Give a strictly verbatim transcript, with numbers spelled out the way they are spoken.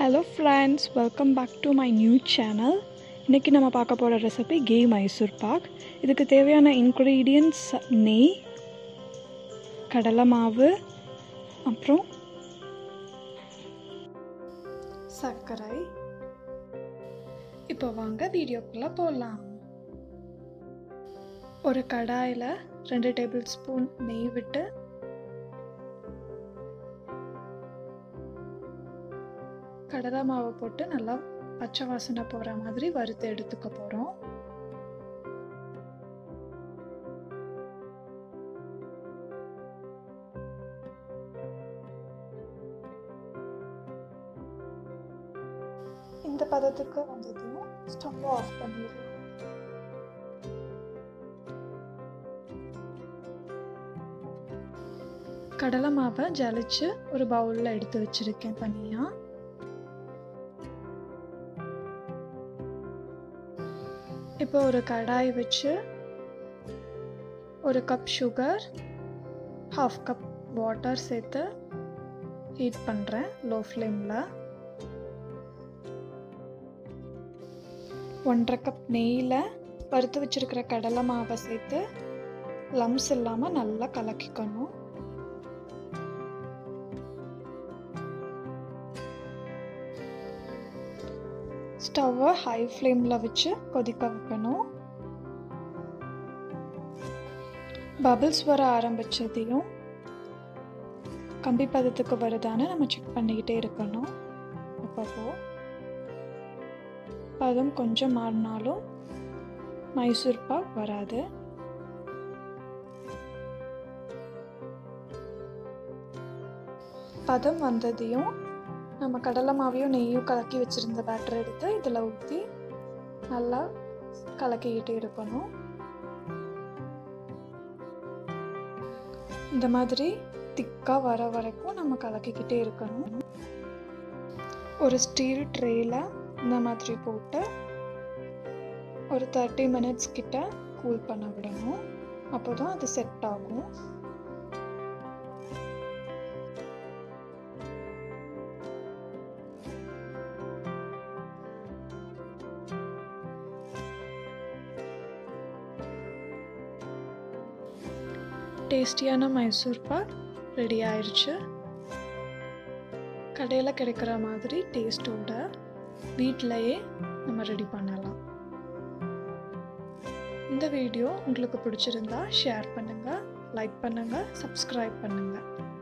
Hello friends, welcome back to my new channel. இன்னைக்கு நம்ம பார்க்க போற ரெசிபி Ghee Mysorepak. இதுக்கு தேவையான ingredients நெய், கடலை மாவு, அப்புறம் சர்க்கரை. இப்போ வாங்க வீடியோக்குள்ள போலாம். ஒரு கடாயில ரெண்டு டேபிள் ஸ்பூன் நெய் விட்டு கடலை மாவு போட்டு நல்லா பச்சை வாசனை போற மாதிரி வறுத்து எடுத்துக்க போறோம். இந்த பதத்துக்கு வந்ததும் ஸ்டவ் ஆஃப் பண்ணிடுறோம். கடலை மாவை ஜலிச்சு ஒரு பவுல்ல எடுத்து வச்சிருக்கேன் தனியா. இப்போ ஒரு கடாய் வச்சு ஒரு cup sugar, half cup water சேர்த்து ஹீட் பண்ணுறேன் லோ ஃப்ளேமில். ஒன்றரை கப் நெய்யில் வறுத்து வச்சிருக்கிற கடலை மாவை சேர்த்து லம்ஸ் இல்லாமல் நல்லா கலக்கிக்கணும். ஸ்டவ்வை ஹை ஃப்ளேமில் வச்சு கொதிக்க வைக்கணும். பபிள்ஸ் வர ஆரம்பிச்சதையும் கம்பி பதத்துக்கு வருதான்னு நம்ம செக் பண்ணிக்கிட்டே இருக்கணும். அப்பப்போ பதம் கொஞ்சம் மாறினாலும் மைசூர் பாக் வராது. பதம் வந்ததையும் நம்ம கடலை மாவையும் நெய்யும் கலக்கி வச்சுருந்த பேட்டர் எடுத்து இதில் ஊற்றி நல்லா கலக்கிக்கிட்டே இருக்கணும். இந்த மாதிரி திக்காக வர வரைக்கும் நம்ம கலக்கிக்கிட்டே இருக்கணும். ஒரு ஸ்டீல் ட்ரேயில் இந்த மாதிரி போட்டு ஒரு தேர்ட்டி மினிட்ஸ் கிட்ட கூல் பண்ண விடணும். அப்போ தான் அது செட் ஆகும். டேஸ்டியான மைசூர் பாக் ரெடி ஆயிடுச்சு. கடையில் கிடைக்கிற மாதிரி டேஸ்டோட வீட்டிலையே நம்ம ரெடி பண்ணலாம். இந்த வீடியோ உங்களுக்கு பிடிச்சிருந்தா ஷேர் பண்ணுங்கள், லைக் பண்ணுங்கள், சப்ஸ்கிரைப் பண்ணுங்கள்.